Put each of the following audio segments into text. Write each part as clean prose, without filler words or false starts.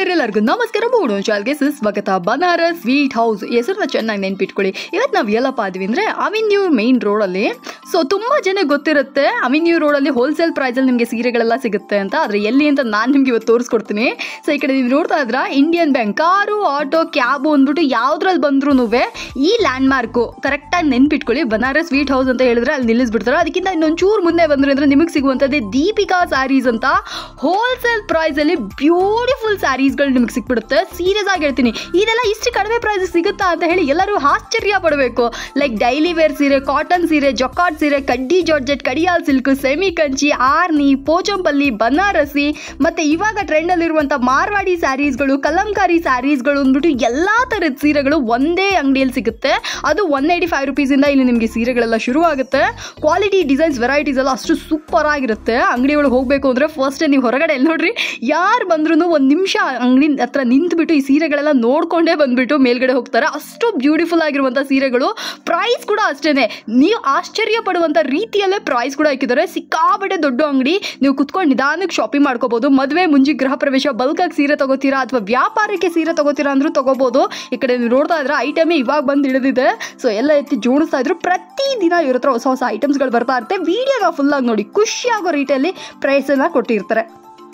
ಎಲ್ಲರಿಗೂ ನಮಸ್ಕಾರ. ಮೂಡು ಚಾಲ್ಗೆ ಸ್ವಾಗತ. ಬನಾರಸ್ ಸ್ವೀಟ್ ಹೌಸ್ ಹೆಸರನ್ನ ಚೆನ್ನಾಗಿ ನೆನ್ಪಿಟ್ಕೊಳ್ಳಿ. ಇವತ್ತು ನಾವು ಎಲ್ಲಪ್ಪ ಆದ್ವಿ ಅಂದರೆ ಅವೆನ್ಯೂ ಮೇನ್ ರೋಡಲ್ಲಿ. ಸೊ ತುಂಬ ಜನ ಗೊತ್ತಿರುತ್ತೆ ಅವೆನ್ಯೂ ರೋಡಲ್ಲಿ ಹೋಲ್ಸೇಲ್ ಪ್ರೈಸಲ್ಲಿ ನಿಮಗೆ ಸೀರೆಗಳೆಲ್ಲ ಸಿಗುತ್ತೆ ಅಂತ. ಆದರೆ ಎಲ್ಲಿ ಅಂತ ನಾನು ನಿಮ್ಗೆ ಇವತ್ತು ತೋರಿಸ್ಕೊಡ್ತೀನಿ. ಸೊ ಈ ಕಡೆ ನೀವು ನೋಡ್ತಾ ಇದ್ರ Indian bank, car, auto, cab ಅಂದ್ಬಿಟ್ಟು ಯಾವುದ್ರಲ್ಲಿ ಬಂದ್ರೂ ಈ ಲ್ಯಾಂಡ್ ಮಾರ್ಕು ಕರೆಕ್ಟಾಗಿ ನೆನ್ಪಿಟ್ಕೊಳ್ಳಿ. ಬನಾರಸ್ ಸ್ವೀಟ್ ಹೌಸ್ ಅಂತ ಹೇಳಿದ್ರೆ ಅಲ್ಲಿ ನಿಲ್ಲಿಸ್ಬಿಡ್ತಾರೆ. ಅದಕ್ಕಿಂತ ಇನ್ನೊಂಚೂರು ಮುಂದೆ ಬಂದ್ರೆ ಅಂದರೆ ನಿಮಗೆ ಸಿಗುವಂಥದ್ದೇ ದೀಪಿಕಾ ಸ್ಯಾರೀಸ್ ಅಂತ ಹೋಲ್ಸೇಲ್ ಪ್ರೈಸಲ್ಲಿ ಬ್ಯೂಟಿಫುಲ್ ಸ್ಯಾರೀಸ್ಗಳು ನಿಮಗೆ ಸಿಕ್ಬಿಡುತ್ತೆ. ಸೀರಿಯಸ್ ಆಗಿ ಹೇಳ್ತೀನಿ, ಇದೆಲ್ಲ ಇಷ್ಟು ಕಡಿಮೆ ಪ್ರೈಸ್ ಸಿಗುತ್ತಾ ಅಂತ ಹೇಳಿ ಎಲ್ಲರೂ ಆಶ್ಚರ್ಯ ಪಡಬೇಕು. ಲೈಕ್ ಡೈಲಿ ವೇರ್ ಸೀರೆ, ಕಾಟನ್ ಸೀರೆ, ಜೊಕಾಟ್ ಸೀರೆ, ಕಡ್ಡಿ ಜಾರ್ಜೆಟ್, ಕಡಿಯಾಲ್ ಸಿಲ್ಕ್, ಸೆಮಿ ಕಂಚಿ, ಆರ್ನಿ, ಪೋಚಂಪಲ್ಲಿ, ಬನಾರಸಿ, ಮತ್ತು ಇವಾಗ ಟ್ರೆಂಡಲ್ಲಿರುವಂಥ ಮಾರ್ವಾಡಿ ಸ್ಯಾರೀಸ್ಗಳು, ಕಲಂಕಾರಿ ಸ್ಯಾರೀಸ್ಗಳು ಅಂದ್ಬಿಟ್ಟು ಎಲ್ಲ ಥರದ ಸೀರೆಗಳು ಒಂದೇ ಅಂಗಡಿಯಲ್ಲಿ ಸಿಗುತ್ತೆ. ಅದು 185 ರುಪೀಸಿಂದ ಇಲ್ಲಿ ನಿಮಗೆ ಸೀರೆಗಳೆಲ್ಲ ಶುರುವಾಗುತ್ತೆ. ಕ್ವಾಲಿಟಿ, ಡಿಸೈನ್ಸ್, ವೆರೈಟೀಸ್ ಎಲ್ಲ ಅಷ್ಟು ಸೂಪರ್ ಆಗಿರುತ್ತೆ. ಅಂಗಡಿ ಒಳಗೆ ಹೋಗಬೇಕು ಅಂದರೆ ಫಸ್ಟ್ ನೀವು ಹೊರಗಡೆ ಎಲ್ಲಿ ನೋಡ್ರಿ, ಯಾರು ಬಂದ್ರೂ ಒಂದು ನಿಮಿಷ ಅಂಗಡಿ ಹತ್ರ ನಿಂತುಬಿಟ್ಟು ಈ ಸೀರೆಗಳೆಲ್ಲ ನೋಡ್ಕೊಂಡೇ ಬಂದ್ಬಿಟ್ಟು ಮೇಲ್ಗಡೆ ಹೋಗ್ತಾರೆ. ಅಷ್ಟು ಬ್ಯೂಟಿಫುಲ್ ಆಗಿರುವಂಥ ಸೀರೆಗಳು. ಪ್ರೈಸ್ ಕೂಡ ಅಷ್ಟೇ, ನೀವು ಆಶ್ಚರ್ಯ ಪಡುವಂಥ ರೀತಿಯಲ್ಲೇ ಪ್ರೈಸ್ ಕೂಡ ಹಾಕಿದ್ದಾರೆ. ಸಿಕ್ಕಾಬಟ್ಟೆ ದೊಡ್ಡ ಅಂಗಡಿ, ನೀವು ಕುತ್ಕೊಂಡು ನಿಧಾನಕ್ಕೆ ಶಾಪಿಂಗ್ ಮಾಡ್ಕೋಬಹುದು. ಮದುವೆ, ಮುಂಜಿ, ಗೃಹ ಪ್ರವೇಶ, ಬಲ್ಕಾಗಿ ಸೀರೆ ತಗೋತೀರಾ ಅಥವಾ ವ್ಯಾಪಾರಕ್ಕೆ ಸೀರೆ ತಗೋತೀರಾ ಅಂದ್ರೂ ತಗೋಬಹುದು. ಈ ಕಡೆ ನೀವು ನೋಡ್ತಾ ಇದ್ರೆ ಐಟಮೇ ಇವಾಗ ಬಂದು ಹಿಡಿದಿದೆ. ಸೊ ಎಲ್ಲ ಎತ್ತಿ ಜೋಡಿಸ್ತಾ ಇದ್ರು. ಪ್ರತಿದಿನ ಇವ್ರ ಹತ್ರ ಹೊಸ ಹೊಸ ಐಟಮ್ಸ್ಗಳು ಬರ್ತಾ ಇರುತ್ತೆ. ವಿಡಿಯೋನ ಫುಲ್ ಆಗಿ ನೋಡಿ, ಖುಷಿಯಾಗೋ ರೀತಿಯಲ್ಲಿ ಪ್ರೈಸನ್ನ ಕೊಟ್ಟಿರ್ತಾರೆ.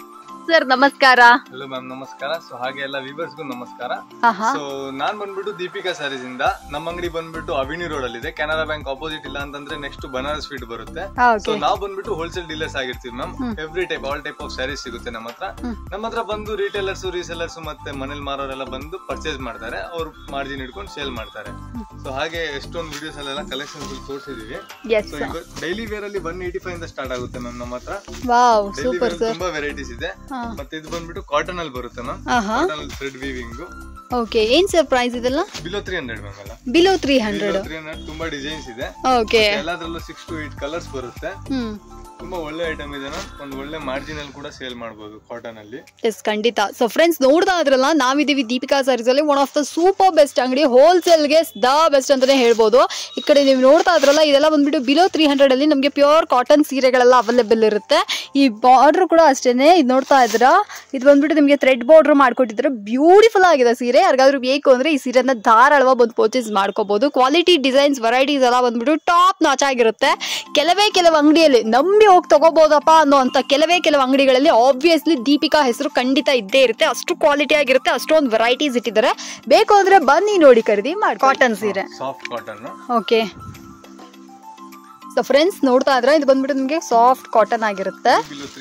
ಸರ್ ನಮಸ್ಕಾರ. ಹಲೋ ಮ್ಯಾಮ್, ನಮಸ್ಕಾರ. ಸೊ ಹಾಗೆ ಎಲ್ಲ ವ್ಯೂವರ್ಸ್ಗೂ ನಮಸ್ಕಾರ. ಸೊ ನಾನ್ ಬಂದ್ಬಿಟ್ಟು ದೀಪಿಕಾ ಸ್ಯಾರೀಸ್ ಇಂದ. ನಮ್ಮ ಅಂಗಡಿ ಬಂದ್ಬಿಟ್ಟು ಅವೆನ್ಯೂ ರೋಡ್ ಅಲ್ಲಿ ಇದೆ. ಕೆನರಾ ಬ್ಯಾಂಕ್ ಆಪೋಸಿಟ್, ಇಲ್ಲ ಅಂತಂದ್ರೆ ನೆಕ್ಸ್ಟ್ ಬನಾರಸ್ ಸ್ವೀಟ್ ಬರುತ್ತೆ. ಸೊ ನಾವು ಬಂದ್ಬಿಟ್ಟು ಹೋಲ್ಸೇಲ್ ಡೀಲರ್ಸ್ ಆಗಿರ್ತೀವಿ ma'am. Every type, all type of sarees ಸಿಗುತ್ತೆ ನಮ್ಮ ಹತ್ರ. ನಮ್ಮ ಹತ್ರ ಬಂದು ರಿಟೇಲರ್ಸ್, ರೀಸೆಲ್ಲರ್ಸ್ ಮತ್ತೆ ಮನೇಲಿ ಮಾರೋರೆಲ್ಲ ಬಂದು ಪರ್ಚೇಸ್ ಮಾಡ್ತಾರೆ. ಅವ್ರು ಮಾರ್ಜಿನ್ ಇಟ್ಕೊಂಡು ಸೇಲ್ ಮಾಡ್ತಾರೆ. ಸೊ ಹಾಗೆ ಎಷ್ಟೊಂದು ವಿಡಿಯೋಸ್ ಅಲ್ಲೆಲ್ಲ ಕಲೆಕ್ಷನ್ಸ್ ತೋರಿಸಿದೀವಿ. ಸೊ ಈಗ ಡೈಲಿ ವೇರ್ ಅಲ್ಲಿ 185 ಇಂದ ಸ್ಟಾರ್ಟ್ ಆಗುತ್ತೆ ಮ್ಯಾಮ್ ನಮ್ಮ ಹತ್ರ. ಡೈಲಿ ವೇರ್ ತುಂಬಾ ವೆರೈಟೀಸ್ ಇದೆ. ಮತ್ತೆ ಇದು ಬಂದ್ಬಿಟ್ಟು ಕಾಟನ್ ಅಲ್ಲಿ ಬರುತ್ತೆ ma'am. Cotton thread weaving. Okay, ಏನ್ ಸರ್ ಪ್ರೈಸ್ ಇದೆಲ್ಲ? Below 300 ma'am. ಎಲ್ಲ ಬಿಲೋ 300 ತುಂಬಾ ಡಿಸೈನ್ಸ್ ಇದೆ. ಓಕೆ, ಎಲ್ಲದರಲ್ಲೂ 6 to 8 ಕಲರ್ಸ್ ಬರುತ್ತೆ. ತುಂಬಾ ಒಳ್ಳೆ ಐಟಮ್ ಇದೆ ಮ್ಯಾಮ್. ಒಂದು ಒಳ್ಳೆ ಮಾರ್ಜಿನ್ ಅಲ್ಲಿ ಕೂಡ ಸೇಲ್ ಮಾಡಬಹುದು ಕಾಟನ್ ಅಲ್ಲಿ. ಎಸ್, ಖಂಡಿತ. ಸೊ ಫ್ರೆಂಡ್ಸ್, ನೋಡ್ತಾ ಇದ್ರಲ್ಲ, ನಾವಿದೀವಿ ದೀಪಿಕಾ ಸ್ಯಾರೀಸ್ ಅಲ್ಲಿ. One of the super best ಅಂಗಡಿ, ಹೋಲ್ಸೇಲ್ಗೆ ದ ಬೆಸ್ಟ್ ಅಂತಾನೆ ಹೇಳ್ಬೋದು. ಈ ಕಡೆ ನೀವು ನೋಡ್ತಾ ಇದ್ರಲ್ಲ, ಇದೆಲ್ಲ ಬಂದ್ಬಿಟ್ಟು ಬಿಲೋ 300 ಅಲ್ಲಿ ನಮಗೆ ಪ್ಯೂರ್ ಕಾಟನ್ ಸೀರೆಗಳೆಲ್ಲ ಅವೈಲೇಬಲ್ ಇರುತ್ತೆ. ಈ ಬಾರ್ಡರ್ ಕೂಡ ಅಷ್ಟೇನೆ. ಇದು ನೋಡ್ತಾ ಇದ್ರ, ಇದು ಬಂದ್ಬಿಟ್ಟು ನಿಮಗೆ ಥ್ರೆಡ್ ಬಾರ್ಡರ್ ಮಾಡ್ಕೊಟ್ಟಿದ್ರೆ ಬ್ಯೂಟಿಫುಲ್ ಆಗಿದೆ ಸೀರೆ. ಯಾರಿಗಾದ್ರೂ ಬೇಕು ಅಂದ್ರೆ ಈ ಸೀರೆನ ಧಾರಾಳವಾಗಿ ಬಂದು ಪರ್ಚೇಸ್ ಮಾಡ್ಕೋಬಹುದು. ಕ್ವಾಲಿಟಿ, ಡಿಸೈನ್ಸ್, ವೆರೈಟೀಸ್ ಎಲ್ಲ ಬಂದ್ಬಿಟ್ಟು ಟಾಪ್ ನಾಚ್ ಆಗಿರುತ್ತೆ. ಕೆಲವು ಅಂಗಡಿಯಲ್ಲಿ ನಂಬಿ ಹೋಗಿ ತಗೋಬಹುದಪ್ಪ ಅನ್ನೋ ಅಂತ ಕೆಲವು ಅಂಗಡಿಗಳಲ್ಲಿ ಆಬ್ವಿಯಸ್ಲಿ ದೀಪಿಕಾ ಹೆಸರು ಖಂಡಿತ ಇದ್ದೇ ಇರುತ್ತೆ. ಅಷ್ಟು ಕ್ವಾಲಿಟಿ ಆಗಿರುತ್ತೆ, ಅಷ್ಟೊಂದು ವೆರೈಟೀಸ್ ಇಟ್ಟಿದ್ದಾರೆ. ಬೇಕು ಅಂದ್ರೆ ಬನ್ನಿ ನೋಡಿ, ಖರೀದಿ ಮಾಡಿ. ಕಾಟನ್ ಸೀರೆ, soft cotton. Okay. So friends, ನೋಡ್ತಾ ಇದ್ರೆ ಇದು ಬಂದ್ಬಿಟ್ಟು ನಿಮಗೆ ಸಾಫ್ಟ್ ಕಾಟನ್ ಆಗಿರುತ್ತೆ.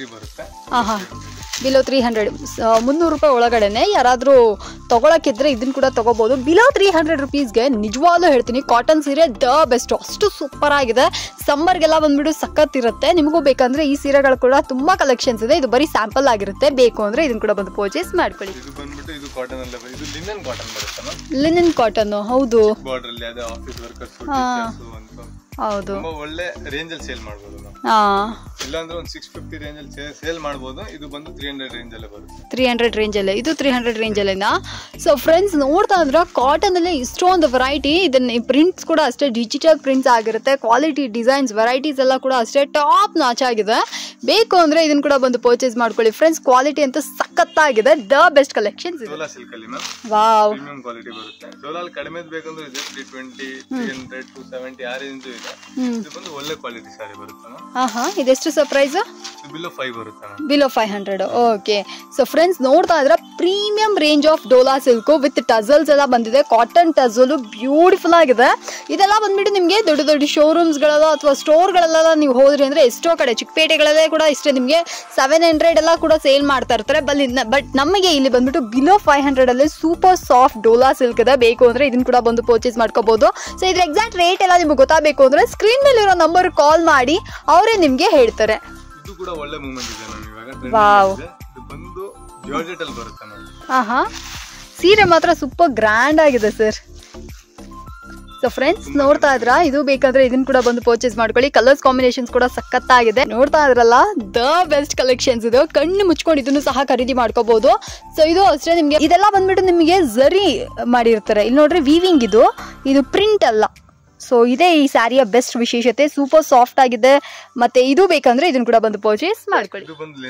ಬಿಲೋ 300, 300 ರೂಪಾಯಿ ಒಳಗಡೆನೆ ಯಾರಾದರೂ ತೊಗೊಳಕ್ಕಿದ್ರೆ ಇದನ್ನ ಕೂಡ ತಗೋಬಹುದು. ಬಿಲೋ 300 ರುಪೀಸ್ಗೆ ನಿಜವಾಗ್ಲೂ ಹೇಳ್ತೀನಿ, ಕಾಟನ್ ಸೀರೆ ದ ಬೆಸ್ಟ್. ಅಷ್ಟು ಸೂಪರ್ ಆಗಿದೆ. ಸಮ್ಮರ್ಗೆಲ್ಲ ಬಂದ್ಬಿಟ್ಟು ಸಖತ್ ಇರುತ್ತೆ. ನಿಮಗೂ ಬೇಕಂದ್ರೆ ಈ ಸೀರೆಗಳು ಕೂಡ ತುಂಬಾ ಕಲೆಕ್ಷನ್ಸ್ ಇದೆ. ಇದು ಬರೀ ಸ್ಯಾಂಪಲ್ ಆಗಿರುತ್ತೆ. ಬೇಕು ಅಂದ್ರೆ ಇದನ್ನ ಕೂಡ ಬಂದು ಪರ್ಚೇಸ್ ಮಾಡ್ಕೊಳ್ಳಿ. ಇದು ಬಂದ್ಬಿಟ್ಟು ಇದು ಕಾಟನ್ ಅಲ್ಲ, ಇದು ಲಿನನ್ ಕಾಟನ್ ಬರುತ್ತೆ. ಲಿನನ್ ಕಾಟನ್, ಹೌದು. ಬಾರ್ಡರ್ ಅಲ್ಲಿ ಅದೇ ಆಫೀಸ್ ವರ್ಕರ್ಸ್, ಹೌದು. ತುಂಬಾ ಒಳ್ಳೆ ರೇಂಜ್ ಅಲ್ಲಿ ಸೇಲ್ ಮಾಡಬಹುದು. ಇಲ್ಲಾಂದ್ರೆ ಒಂದು 650 ರೇಂಜ್ ಅಲ್ಲಿ ಸೇಲ್ ಮಾಡಬಹುದು. ಇದು ಬಂದು 300 ರೇಂಜ್ ಅಲ್ಲೇ ಬರುತ್ತೆ. 300 ರೇಂಜ್ ಅಲ್ಲೇ, ಇದು 300 ರೇಂಜ್ ಅಲ್ಲೇನಾ? ಸೊ ಫ್ರೆಂಡ್ಸ್, ನೋಡ್ತಾ ಇದ್ರೆ ಕಾಟನ್ ಅಲ್ಲಿ ಇಷ್ಟೊಂದು ವೆರೈಟಿ. ಇದನ್ನ ಪ್ರಿಂಟ್ಸ್ ಕೂಡ ಅಷ್ಟೇ ಡಿಜಿಟಲ್ ಪ್ರಿಂಟ್ಸ್ ಆಗಿರುತ್ತೆ. ಕ್ವಾಲಿಟಿ, ಡಿಸೈನ್ಸ್, ವೆರೈಟೀಸ್ ಎಲ್ಲ ಕೂಡ ಅಷ್ಟೇ ಟಾಪ್ ನಾಚ್ ಆಗಿದೆ. ಬೇಕು ಅಂದ್ರೆ ಇದನ್ನ ಕೂಡ ಬಂದು ಪರ್ಚೇಸ್ ಮಾಡ್ಕೊಳ್ಳಿ ಫ್ರೆಂಡ್ಸ್. ಕ್ವಾಲಿಟಿ ಅಂತ ಸಖತ್ತಾಗಿದೆ. ದ ಬೆಸ್ಟ್ ಕಲೆಕ್ಷನ್ಸ್ ಇದೆ. ಡೋಲಾ ಸಿಲ್ಕ್ ಅಲ್ಲಿ ಮ್ಯಾಮ್, ವಾವ್, ಪ್ರೀಮಿಯಂ ಕ್ವಾಲಿಟಿ ಬರುತ್ತೆ. ಡೋಲಾ ಅಲ್ಲಿ ಕಡಿಮೆ ಬೇಕಂದ್ರೆ ಇದೆ 320, 300, 270 ಆ ರೇಂಜ್ ಇದೆ. ಇದು ಬಂದು ಒಳ್ಳೆ ಕ್ವಾಲಿಟಿ ಸಾರಿ ಬರುತ್ತೆ ಮ್ಯಾಮ್. ಇದೆಷ್ಟು ಸರ್ಪ್ರೈಸ್? ಬಿಲೋ 5 ಬರುತ್ತೆ ma'am. Below 500. Okay. So friends, ನೋಡ್ತಾ ಇದ್ರೆ premium range of Dola silk with tassels ಎಲ್ಲ ಬಂದಿದೆ. ಕಾಟನ್ ಟಸಲ್ ಬ್ಯೂಟಿಫುಲ್ ಆಗಿದೆ. ಇದೆಲ್ಲ ಬಂದ್ಬಿಟ್ಟು ನಿಮಗೆ ದೊಡ್ಡ ದೊಡ್ಡ ಶೋರೂಮ್ಸ್ಗಳೆಲ್ಲ ಅಥವಾ ಸ್ಟೋರ್ಗಳೆಲ್ಲ ನೀವು ಹೋದ್ರಿ ಅಂದ್ರೆ ಎಷ್ಟೋ ಕಡೆ ಚಿಕ್ಕಪೇಟೆಗಳಲ್ಲೇ ಕೂಡ ಇಷ್ಟೇ ನಿಮಗೆ 700 ಎಲ್ಲ ಕೂಡ ಸೇಲ್ ಮಾಡ್ತಾ ಇರ್ತಾರೆ. ಬಟ್ ನಮಗೆ ಇಲ್ಲಿ ಬಂದ್ಬಿಟ್ಟು ಬಿಲೋ 500 ಅಲ್ಲಿ ಸೂಪರ್ ಸಾಫ್ಟ್ ಡೋಲಾ ಸಿಲ್ಕ್ ಇದೆ. ಬೇಕು ಅಂದ್ರೆ ಇದನ್ನ ಕೂಡ ಬಂದು ಪರ್ಚೇಸ್ ಮಾಡ್ಕೋಬಹುದು. ಸೊ ಇದ್ರ ಎಕ್ಸಾಕ್ಟ್ ರೇಟ್ ಎಲ್ಲ ನಿಮ್ಗೆ ಗೊತ್ತಾಗಬೇಕು ಅಂದ್ರೆ ಸ್ಕ್ರೀನ್ ಮೇಲೆ ಇರೋ ನಂಬರ್ ಕಾಲ್ ಮಾಡಿ, ಅವರೇ ನಿಮ್ಗೆ ಹೇಳ್ತಾರೆ. ಇದು ಕೂಡ ಒಳ್ಳೆ ಮೂವ್ಮೆಂಟ್ ಇದೆ ನಾನು ಇವಾಗ. ವಾವ್, ಇದು ಬಂದು ಜಾರ್ಜೆಟ್ ಅಲ್ಲಿ ಬರುತ್ತೆ ನಾನು. ಸೀರೆ ಮಾತ್ರ ಸೂಪರ್ ಗ್ರ್ಯಾಂಡ್ ಆಗಿದೆ ಸರ್. ಸೊ ಫ್ರೆಂಡ್ಸ್, ನೋಡ್ತಾ ಇದ್ರ, ಇದು ಬೇಕಾದ್ರೆ ಇದನ್ನ ಕೂಡ ಬಂದು ಪರ್ಚೇಸ್ ಮಾಡ್ಕೊಳ್ಳಿ. ಕಲರ್ಸ್ ಕಾಂಬಿನೇಷನ್ಸ್ ಕೂಡ ಸಖತ್ತಾಗಿದೆ. ನೋಡ್ತಾ ಇದ್ರಲ್ಲ, ದ ಬೆಸ್ಟ್ ಕಲೆಕ್ಷನ್ಸ್ ಇದೆ. ಕಣ್ಣು ಮುಚ್ಕೊಂಡು ಇದನ್ನು ಸಹ ಖರೀದಿ ಮಾಡ್ಕೋಬಹುದು. ಸೊ ಇದು ಅಷ್ಟೇ, ನಿಮ್ಗೆ ಇದೆಲ್ಲ ಬಂದ್ಬಿಟ್ಟು ನಿಮಗೆ ಝರಿ ಮಾಡಿರ್ತಾರೆ. ಇಲ್ಲಿ ನೋಡ್ರಿ, ವೀವಿಂಗ್. ಇದು ಪ್ರಿಂಟ್ ಅಲ್ಲ, ಸೊ ಇದೇ ಈ ಸ್ಯಾರಿಯ ಬೆಸ್ಟ್ ವಿಶೇಷತೆ, ಸೂಪರ್ ಸಾಫ್ಟ್ ಆಗಿದೆ. ಮತ್ತೆ ಇದು ಬೇಕಂದ್ರೆ ಇದನ್ನ ಕೂಡ ಬಂದು ಪರ್ಚೇಸ್ ಮಾಡ್ಕೊಳ್ಳಿ.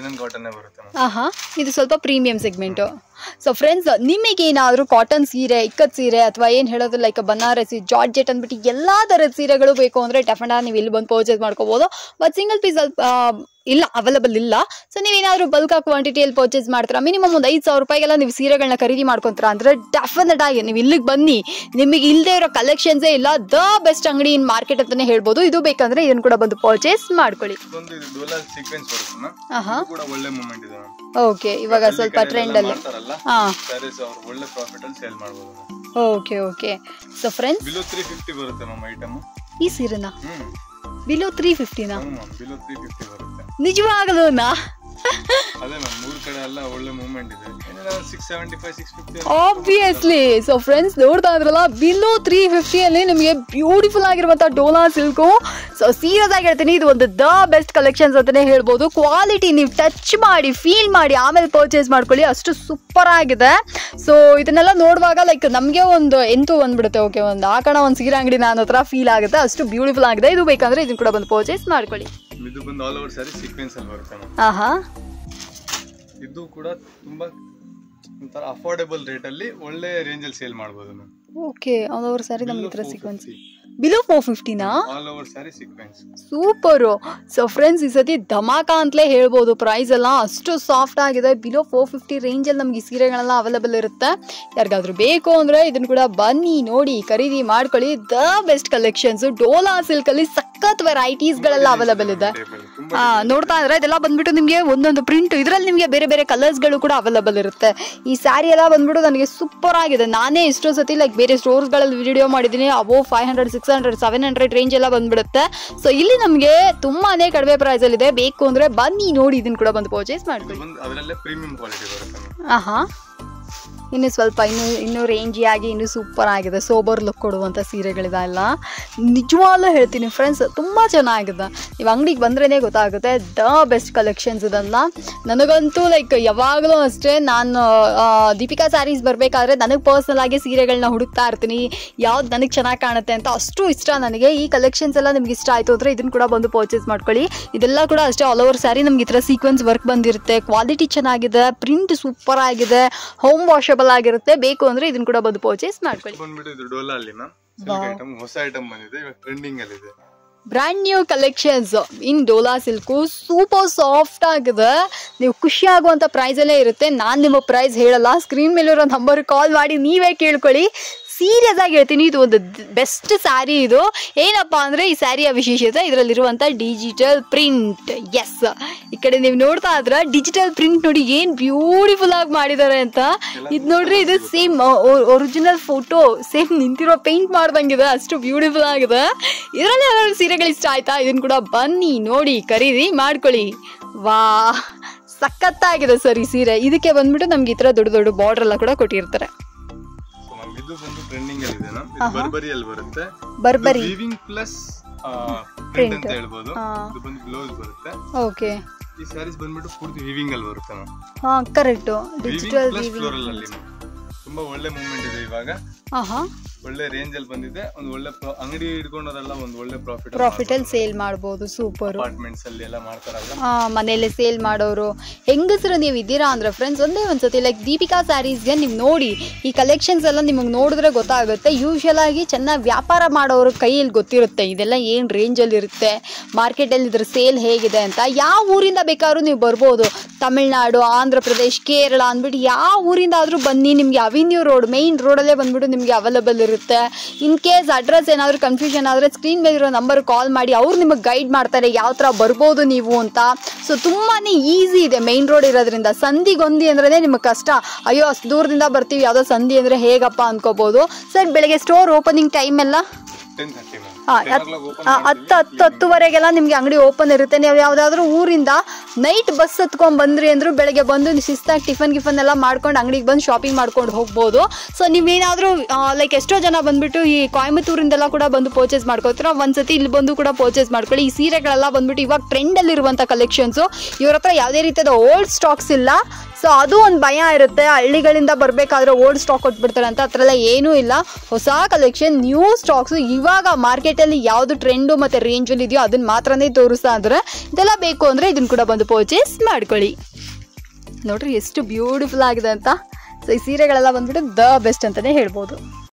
ಇದು ಸ್ವಲ್ಪ ಪ್ರೀಮಿಯಂ ಸೆಗ್ಮೆಂಟ್. ಸೊ ಫ್ರೆಂಡ್ಸ್, ನಿಮಗೇನಾದರೂ ಕಾಟನ್ ಸೀರೆ, ಇಕ್ಕತ್ ಸೀರೆ ಅಥವಾ ಏನು ಹೇಳೋದು ಲೈಕ್ ಬನಾರಸಿ, ಜಾರ್ಜೆಟ್ ಅಂದ್ಬಿಟ್ಟು ಎಲ್ಲ ಥರದ ಸೀರೆಗಳು ಬೇಕು ಅಂದರೆ ಡೆಫಿನೆಟ್ ನೀವು ಇಲ್ಲಿ ಬಂದು ಪರ್ಚೇಸ್ ಮಾಡ್ಕೋಬೋದು. ಬಟ್ ಸಿಂಗಲ್ ಪೀಸ್ ಇಲ್ಲ, ಅವೈಲಬಲ್ ಇಲ್ಲ. ಸೊ ನೀವೇನಾದರೂ ಬಲ್ಕ್ ಕ್ವಾಂಟಿಟಿಯಲ್ಲಿ ಪರ್ಚೇಸ್ ಮಾಡ್ತೀರಾ, ಮಿನಿಮಮ್ ಒಂದು 5,000 ರೂಪಾಯಿಗೆಲ್ಲ ನೀವು ಸೀರೆಗಳನ್ನ ಖರೀದಿ ಮಾಡ್ಕೊತೀರಾ ಅಂದರೆ ಡೆಫಿನೆಟ್ ಆಗಿ ನೀವು ಇಲ್ಲಿಗೆ ಬನ್ನಿ, ನಿಮಗೆ ಇಲ್ಲದೆ ಇರೋ ಕಲೆಕ್ಷನ್ಸೇ ಇಲ್ಲ, ದ ಬೆಸ್ಟ್ ಅಂಗಡಿ ಇನ್ ಮಾರ್ಕೆಟ್ ಅಂತಾನೆ ಹೇಳ್ಬೋದು. ಇದು ಬೇಕಂದ್ರೆ ಇದನ್ನು ಕೂಡ ಬಂದು ಪರ್ಚೇಸ್ ಮಾಡ್ಕೊಳ್ಳಿ. ಓಕೆ, ಇವಾಗ ಸ್ವಲ್ಪ ಟ್ರೆಂಡ್ ಅಲ್ಲಿ. Okay okay. ಸೊ ಫ್ರೆಂಡ್ಸ್, ಈ ಸೀರೆನಾ ಬಿಲೋ 350ನಾ? ನಿಜವಾಗಲೂನಾ? ಆಬ್ವಿಯಸ್ಲಿ. ಸೊ ಫ್ರೆಂಡ್ಸ್, ನೋಡ್ತಾ ಇದ್ರಲ್ಲ, ಬಿಲೋ 350 ಅಲ್ಲಿ ನಿಮಗೆ ಬ್ಯೂಟಿಫುಲ್ ಆಗಿರುವಂತ ಡೋಲಾ ಸಿಲ್ಕು. ಸೊ ಸೀರಿಯಸ್ ಆಗಿ ಹೇಳ್ತೀನಿ, ಇದು ಒಂದು ದ ಬೆಸ್ಟ್ ಕಲೆಕ್ಷನ್ಸ್ ಅಂತಾನೆ ಹೇಳ್ಬೋದು. ಕ್ವಾಲಿಟಿ ನೀವು ಟಚ್ ಮಾಡಿ, ಫೀಲ್ ಮಾಡಿ, ಆಮೇಲೆ ಪರ್ಚೇಸ್ ಮಾಡ್ಕೊಳ್ಳಿ, ಅಷ್ಟು ಸೂಪರ್ ಆಗಿದೆ. ಸೊ ಇದನ್ನೆಲ್ಲ ನೋಡುವಾಗ ಲೈಕ್ ನಮಗೆ ಒಂದು ಎಂತೂ ಬಂದ್ಬಿಡುತ್ತೆ, ಓಕೆ ಒಂದು ಹಾಕೋಣ ಒಂದು ಸೀರೆ ಅಂಗಡಿ ನಾನು ಹತ್ರ ಫೀಲ್ ಆಗುತ್ತೆ, ಅಷ್ಟು ಬ್ಯೂಟಿಫುಲ್ ಆಗಿದೆ. ಇದು ಬೇಕಂದ್ರೆ ಇದನ್ನ ಕೂಡ ಬಂದು ಪರ್ಚೇಸ್ ಮಾಡ್ಕೊಳ್ಳಿ. ಇದು ಬಂದು ಆಲ್ ಓವರ್ ಸ್ಯಾರಿ ಸೀಕ್ವೆನ್ಸ್ ಅಲ್ಲಿ ಬರುತ್ತೆ. ಇದು ಕೂಡ ತುಂಬಾ ಒಂಥರ ಅಫೋರ್ಡೆಬಲ್ ರೇಟ್ ಅಲ್ಲಿ ಒಳ್ಳೆ ರೇಂಜ್ ಅಲ್ಲಿ ಸೇಲ್ ಮಾಡಬಹುದು. ಓಕೆ, ಆಲ್ ಓವರ್ ಸ್ಯಾರಿ ನಮಗೆ ಹತ್ರ ಸೀಕ್ವೆನ್ಸ್ ಬಿಲೋ 450ನಾ? All over saree sequence. Super. So friends, ಈ ಸತಿ ಧಮಾಕ ಅಂತಲೇ ಹೇಳ್ಬೋದು. ಪ್ರೈಸ್ ಎಲ್ಲ ಅಷ್ಟು ಸಾಫ್ಟ್ ಆಗಿದೆ. ಬಿಲೋ 450 ರೇಂಜಲ್ಲಿ ನಮ್ಗೆ ಈ ಸೀರೆಗಳೆಲ್ಲ ಅವೈಲೇಬಲ್ ಇರುತ್ತೆ. ಯಾರಿಗಾದ್ರೂ ಬೇಕು ಅಂದರೆ ಇದನ್ನು ಕೂಡ ಬನ್ನಿ, ನೋಡಿ, ಖರೀದಿ ಮಾಡ್ಕೊಳ್ಳಿ. The best collections. ಡೋಲಾ ಸಿಲ್ಕಲ್ಲಿ ಸಖತ್ ವೆರೈಟೀಸ್ಗಳೆಲ್ಲ ಅವೈಲೇಬಲ್ ಇದೆ. ನೋಡ್ತಾ ಇದ್ರೆ ಇದೆಲ್ಲ ಬಂದ್ಬಿಟ್ಟು ನಿಮಗೆ ಒಂದೊಂದು ಪ್ರಿಂಟ್, ಇದರಲ್ಲಿ ನಿಮಗೆ ಬೇರೆ ಬೇರೆ ಕಲರ್ಸ್ಗಳು ಕೂಡ ಅವೈಲೇಬಲ್ ಇರುತ್ತೆ. ಈ ಸ್ಯಾರಿ ಎಲ್ಲ ಬಂದ್ಬಿಟ್ಟು ನನಗೆ ಸೂಪರ್ ಆಗಿದೆ. ನಾನೇ ಎಷ್ಟೋ ಸತಿ ಲೈಕ್ ಬೇರೆ ಸ್ಟೋರ್ಸ್ಗಳಲ್ಲಿ ವಿಡಿಯೋ ಮಾಡಿದ್ದೀನಿ, ಅಬೋ 500, 600, 700 ರೇಂಜ್ ಎಲ್ಲ ಬಂದ್ಬಿಡುತ್ತೆ. ಸೊ ಇಲ್ಲಿ ನಮಗೆ ತುಂಬಾನೇ ಕಡಿಮೆ ಪ್ರೈಸ್ ಅಲ್ಲಿ ಇದೆ. ಬೇಕು ಅಂದ್ರೆ ಬನ್ನಿ, ನೋಡಿ, ಇದನ್ನ ಕೂಡ ಬಂದು ಪರ್ಚೇಸ್ ಮಾಡ್ಕೊಳ್ಳಿ. ಇನ್ನು ಸ್ವಲ್ಪ ಇನ್ನೂ ರೇಂಜಿಯಾಗಿ ಇನ್ನೂ ಸೂಪರ್ ಆಗಿದೆ. ಸೋಬರ್ ಲುಕ್ ಕೊಡುವಂಥ ಸೀರೆಗಳಿದೆಲ್ಲ ನಿಜವಾಗ್ಲೂ ಹೇಳ್ತೀನಿ ಫ್ರೆಂಡ್ಸ್, ತುಂಬ ಚೆನ್ನಾಗಿದೆ. ನೀವು ಅಂಗಡಿಗೆ ಬಂದ್ರೇ ಗೊತ್ತಾಗುತ್ತೆ, ದ ಬೆಸ್ಟ್ ಕಲೆಕ್ಷನ್ಸ್ ಇದೆಲ್ಲ. ನನಗಂತೂ ಲೈಕ್ ಯಾವಾಗಲೂ ಅಷ್ಟೇ, ನಾನು ದೀಪಿಕಾ ಸ್ಯಾರೀಸ್ ಬರಬೇಕಾದ್ರೆ ನನಗೆ ಪರ್ಸ್ನಲ್ ಆಗಿ ಸೀರೆಗಳನ್ನ ಹುಡುಕ್ತಾ ಇರ್ತೀನಿ, ಯಾವ್ದು ನನಗೆ ಚೆನ್ನಾಗಿ ಕಾಣುತ್ತೆ ಅಂತ. ಅಷ್ಟು ಇಷ್ಟ ನನಗೆ. ಈ ಕಲೆಕ್ಷನ್ಸ್ ಎಲ್ಲ ನಿಮ್ಗೆ ಇಷ್ಟ ಆಯಿತು ಅಂದರೆ ಇದನ್ನು ಕೂಡ ಬಂದು ಪರ್ಚೇಸ್ ಮಾಡ್ಕೊಳ್ಳಿ. ಇದೆಲ್ಲ ಕೂಡ ಅಷ್ಟೇ ಆಲ್ ಓವರ್ ಸ್ಯಾರಿ ನಮ್ಗೆ ಈ ಥರ ಸೀಕ್ವೆನ್ಸ್ ವರ್ಕ್ ಬಂದಿರುತ್ತೆ. ಕ್ವಾಲಿಟಿ ಚೆನ್ನಾಗಿದೆ, ಪ್ರಿಂಟ್ ಸೂಪರ್ ಆಗಿದೆ, ಹೋಮ್ ವಾಷಬಲ್ ಆಗಿರುತ್ತೆ. ಬೇಕು ಅಂದ್ರೆ ಇದನ್ನ ಕೂಡ ಬಂದು ಪರ್ಚೇಸ್ ಮಾಡ್ಕೊಳ್ಳಿ. ಇದು ಡೋಲಾ ಅಲ್ಲಿ ಐಟಮ್, ಹೊಸ ಐಟಮ್ ಬಂದಿದೆ, ಇವಾಗ ಟ್ರೆಂಡಿಂಗ್ ಅಲ್ಲಿ ಇದೆ. Brand new collections in Dola silk. Super soft ಆಗಿದೆ. ನೀವು ಖುಷಿ ಆಗುವಂಥ ಪ್ರೈಸಲ್ಲೇ ಇರುತ್ತೆ. ನಾನು ನಿಮ್ಮ ಪ್ರೈಸ್ ಹೇಳಲ್ಲ, ಸ್ಕ್ರೀನ್ ಮೇಲಿರೋ ನಂಬರ್ ಕಾಲ್ ಮಾಡಿ ನೀವೇ ಕೇಳ್ಕೊಳ್ಳಿ. ಸೀರಿಯಸ್ ಆಗಿ ಹೇಳ್ತೀನಿ, ಇದು ಒಂದು ಬೆಸ್ಟ್ ಸ್ಯಾರಿ. ಇದು ಏನಪ್ಪ ಅಂದರೆ ಈ ಸ್ಯಾರಿಯ ವಿಶೇಷತೆ ಇದರಲ್ಲಿರುವಂಥ ಡಿಜಿಟಲ್ ಪ್ರಿಂಟ್. ಎಸ್, ಈ ಕಡೆ ನೀವು ನೋಡ್ತಾ ಇದ್ರೆ ಡಿಜಿಟಲ್ ಪ್ರಿಂಟ್ ನೋಡಿ ಏನು ಬ್ಯೂಟಿಫುಲ್ ಆಗಿ ಮಾಡಿದ್ದಾರೆ ಅಂತ. ಇದು ನೋಡ್ರಿ, ಇದು ಸೇಮ್ ಒರಿಜಿನಲ್ ಫೋಟೋ ಸೇಮ್ ನಿಂತಿರೋ ಪೇಂಟ್ ಮಾಡ್ದಂಗಿದೆ, ಅಷ್ಟು ಬ್ಯೂಟಿಫುಲ್ ಆಗಿದೆ. ಇದರಲ್ಲಿ ಯಾರು ಸೀರೆಗಳು ಇಷ್ಟ ಆಯ್ತಾ, ಇದನ್ನು ಕೂಡ ಬನ್ನಿ, ನೋಡಿ, ಖರೀದಿ ಮಾಡ್ಕೊಳ್ಳಿ. ವಾ, ಸಖತ್ತಾಗಿದೆ ಸರ್ ಈ ಸೀರೆ. ಇದಕ್ಕೆ ಬಂದ್ಬಿಟ್ಟು ನಮ್ಗೆ ಈ ಥರ ದೊಡ್ಡ ದೊಡ್ಡ ಬಾರ್ಡರ್ ಎಲ್ಲ ಕೂಡ ಕೊಟ್ಟಿರ್ತಾರೆ. ಇದು ಬಂದು ಟ್ರೆಂಡಿಂಗ್ ಅಲ್ಲಿ ಇದೆ. ಬರ್ಬರಿ ಅಲ್ಲಿ ಬರುತ್ತೆ. ಬರ್ಬರಿ ವೀವಿಂಗ್ ಪ್ಲಸ್ ಪ್ರಿಂಟ್ ಅಂತ ಹೇಳ್ಬೋದು. ಇದು ಬಂದು ಬ್ಲೌಸ್ ಬರುತ್ತೆ. ಓಕೆ. ಈ ಸ್ಯಾರೀಸ್ ಬಂದ್ಬಿಟ್ಟು ಪೂರ್ತಿ ವೀವಿಂಗ್ ಅಲ್ಲಿ ಬರುತ್ತೆ. ಹಾ, ಕರೆಕ್ಟ್. ಡಿಜಿಟಲ್ ಪ್ಲಸ್ ಫ್ಲೋರಲ್ ಅಲ್ಲಿ ತುಂಬಾ ಒಳ್ಳೆ ಮೂವ್ಮೆಂಟ್ ಇದೆ ಇವಾಗ. ಒಳ್ಳೆ ರೇಂಜ್ ಅಲ್ಲಿ ಬಂದಿದೆ. ಒಂದು ಒಳ್ಳೆ ಅಂಗಡಿ ಹಿಡ್ಕೊಂಡವರೆಲ್ಲ ಒಂದು ಒಳ್ಳೆ ಪ್ರಾಫಿಟ್ ಅಲ್ಲಿ ಸೇಲ್ ಮಾಡಬಹುದು. ಸೂಪರ್. ಅಪಾರ್ಟ್ಮೆಂಟ್ಸ್ ಅಲ್ಲಿ ಎಲ್ಲ ಮಾಡ್ತಾರಲ್ಲ, ಮನೆಯಲ್ಲೇ ಸೇಲ್ ಮಾಡೋರು ಹೆಂಗಸರು ನೀವು ಇದ್ದೀರಾ ಅಂದ್ರೆ ಫ್ರೆಂಡ್ಸ್, ಒಂದೇ ಒಂದ್ಸತಿ ಲೈಕ್ ದೀಪಿಕಾ ಸ್ಯಾರೀಸ್ಗೆ ನೀವು ನೋಡಿ. ಈ ಕಲೆಕ್ಷನ್ಸ್ ಎಲ್ಲ ನಿಮಗೆ ನೋಡಿದ್ರೆ ಗೊತ್ತಾಗುತ್ತೆ. ಯೂಶುವಲ್ ಆಗಿ ಚೆನ್ನಾಗಿ ವ್ಯಾಪಾರ ಮಾಡೋರ ಕೈಯಲ್ಲಿ ಗೊತ್ತಿರುತ್ತೆ ಇದೆಲ್ಲ ಏನು ರೇಂಜಲ್ಲಿ ಇರುತ್ತೆ, ಮಾರ್ಕೆಟಲ್ಲಿ ಇದ್ರ ಸೇಲ್ ಹೇಗಿದೆ ಅಂತ. ಯಾವ ಊರಿಂದ ಬೇಕಾದ್ರೂ ನೀವು ಬರ್ಬೋದು, ತಮಿಳ್ನಾಡು, ಆಂಧ್ರ ಪ್ರದೇಶ್, ಕೇರಳ ಅಂದ್ಬಿಟ್ಟು ಯಾವ ಊರಿಂದ ಆದರೂ ಬನ್ನಿ. ನಿಮಗೆ ಅವೆನ್ಯೂ ರೋಡ್, ಮೇನ್ ರೋಡಲ್ಲೇ ಬಂದ್ಬಿಟ್ಟು ನಿಮಗೆ ಅವೈಲೇಬಲ್ ಇರುತ್ತೆ. ಇನ್ ಕೇಸ್ ಅಡ್ರೆಸ್ ಏನಾದರೂ ಕನ್ಫ್ಯೂಷನ್ ಆದರೆ ಸ್ಕ್ರೀನ್ ಮೇಲಿರೋ ನಂಬರ್ ಕಾಲ್ ಮಾಡಿ, ಅವ್ರು ನಿಮಗೆ ಗೈಡ್ ಮಾಡ್ತಾರೆ ಯಾವ ಥರ ಬರ್ಬೋದು ನೀವು ಅಂತ. ಸೊ ತುಂಬಾ ಈಸಿ ಇದೆ ಮೇನ್ ರೋಡ್ ಇರೋದ್ರಿಂದ. ಸಂಧಿಗೊಂದಿ ಅಂದ್ರೆ ನಿಮಗೆ ಕಷ್ಟ, ಅಯ್ಯೋ ಅಷ್ಟು ದೂರದಿಂದ ಬರ್ತೀವಿ ಯಾವುದೋ ಸಂಧಿ ಅಂದರೆ ಹೇಗಪ್ಪ ಅನ್ಕೋಬೋದು. ಸರ್, ಬೆಳಗ್ಗೆ ಸ್ಟೋರ್ ಓಪನಿಂಗ್ ಟೈಮ್ ಎಲ್ಲ 10:30 10:10ವರೆಗೆಲ್ಲ ನಿಮ್ಗೆ ಅಂಗಡಿ ಓಪನ್ ಇರುತ್ತೆ. ನೀವು ಯಾವ್ದಾದ್ರು ಊರಿಂದ ನೈಟ್ ಬಸ್ ಹತ್ಕೊಂಡ್ ಬಂದ್ರಿ ಅಂದ್ರು ಬೆಳಗ್ಗೆ ಬಂದು ಶಿಸ್ತಾಗಿ ಟಿಫನ್ ಎಲ್ಲ ಮಾಡ್ಕೊಂಡು ಅಂಗಡಿಗೆ ಬಂದು ಶಾಪಿಂಗ್ ಮಾಡ್ಕೊಂಡು ಹೋಗ್ಬೋದು. ಸೊ ನೀವೇನಾದ್ರೂ ಲೈಕ್ ಎಷ್ಟೋ ಜನ ಬಂದ್ಬಿಟ್ಟು ಈ ಕೊಯಮತ್ತೂರಿಂದೆಲ್ಲ ಕೂಡ ಬಂದು ಪರ್ಚೇಸ್ ಮಾಡ್ಕೋತೀರ, ಒಂದ್ಸತಿ ಇಲ್ಲಿ ಬಂದು ಕೂಡ ಪರ್ಚೇಸ್ ಮಾಡ್ಕೊಳ್ಳಿ. ಈ ಸೀರೆಗಳೆಲ್ಲ ಬಂದ್ಬಿಟ್ಟು ಇವಾಗ ಟ್ರೆಂಡ್ ಅಲ್ಲಿ ಇರುವಂತ ಕಲೆಕ್ಷನ್ಸ್. ಇವ್ರ ಹತ್ರ ಯಾವುದೇ ರೀತಿಯಾದ ಓಲ್ಡ್ ಸ್ಟಾಕ್ಸ್ ಇಲ್ಲ. ಸೊ ಅದು ಒಂದು ಭಯ ಇರುತ್ತೆ, ಹಳ್ಳಿಗಳಿಂದ ಬರಬೇಕಾದ್ರೆ ಓಲ್ಡ್ ಸ್ಟಾಕ್ ಕೊಟ್ಬಿಡ್ತಾರೆ ಅಂತ. ಆ ಥರ ಎಲ್ಲ ಏನೂ ಇಲ್ಲ. ಹೊಸ ಕಲೆಕ್ಷನ್, ನ್ಯೂ ಸ್ಟಾಕ್ಸು ಇವಾಗ ಮಾರ್ಕೆಟಲ್ಲಿ ಯಾವುದು ಟ್ರೆಂಡು ಮತ್ತು ರೇಂಜಲ್ಲಿ ಇದೆಯೋ ಅದನ್ನ ಮಾತ್ರನೇ ತೋರಿಸ್ತಾ ಇದ್ದಾರೆ. ಇದೆಲ್ಲ ಬೇಕು ಅಂದರೆ ಇದನ್ನು ಕೂಡ ಬಂದು ಪರ್ಚೇಸ್ ಮಾಡ್ಕೊಳ್ಳಿ. ನೋಡ್ರಿ ಎಷ್ಟು ಬ್ಯೂಟಿಫುಲ್ ಆಗಿದೆ ಅಂತ. ಸೊ ಈ ಸೀರೆಗಳೆಲ್ಲ ಬಂದ್ಬಿಟ್ಟು ದ ಬೆಸ್ಟ್ ಅಂತಲೇ ಹೇಳ್ಬೋದು.